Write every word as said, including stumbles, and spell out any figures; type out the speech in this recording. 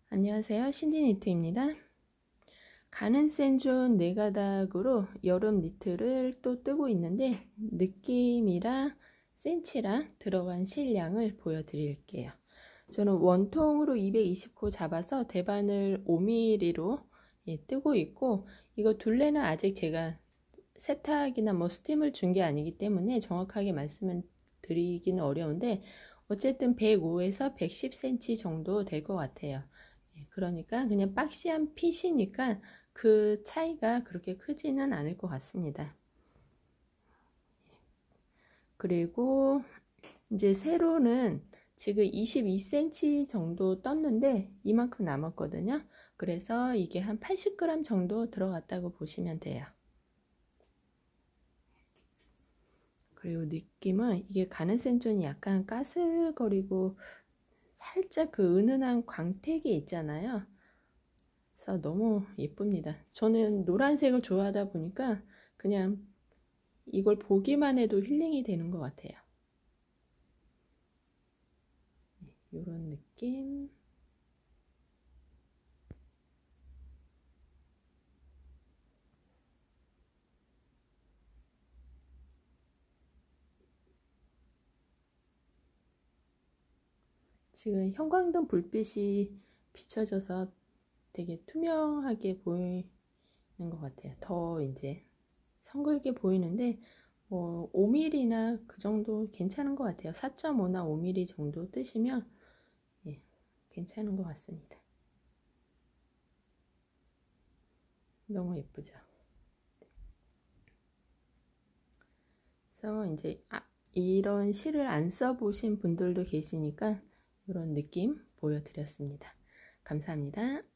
안녕하세요, 신디니트입니다. 가는 센존 네 가닥으로 여름 니트를 또 뜨고 있는데 느낌이랑 센치랑 들어간 실량을 보여드릴게요. 저는 원통으로 이백이십 코 잡아서 대바늘 오 밀리미터로 예, 뜨고 있고, 이거 둘레는 아직 제가 세탁이나 뭐 스팀을 준 게 아니기 때문에 정확하게 말씀을 드리기는 어려운데, 어쨌든 백오에서 백십 센티미터 정도 될 것 같아요. 그러니까 그냥 박시한 핏이니까 그 차이가 그렇게 크지는 않을 것 같습니다. 그리고 이제 세로는 지금 이십이 센티미터 정도 떴는데 이만큼 남았거든요. 그래서 이게 한 팔십 그램 정도 들어갔다고 보시면 돼요. 그리고 느낌은 이게 가는 센존이 약간 까슬거리고 살짝 그 은은한 광택이 있잖아요. 그래서 너무 예쁩니다. 저는 노란색을 좋아하다 보니까 그냥 이걸 보기만 해도 힐링이 되는 것 같아요. 이런 느낌. 지금 형광등 불빛이 비춰져서 되게 투명하게 보이는 것 같아요. 더 이제 성글게 보이는데 뭐 오 밀리미터나 그 정도 괜찮은 것 같아요. 사 점 오나 오 밀리미터 정도 뜨시면 예, 괜찮은 것 같습니다. 너무 예쁘죠? 그래서 이제 아, 이런 실을 안 써보신 분들도 계시니까 이런 느낌 보여드렸습니다. 감사합니다.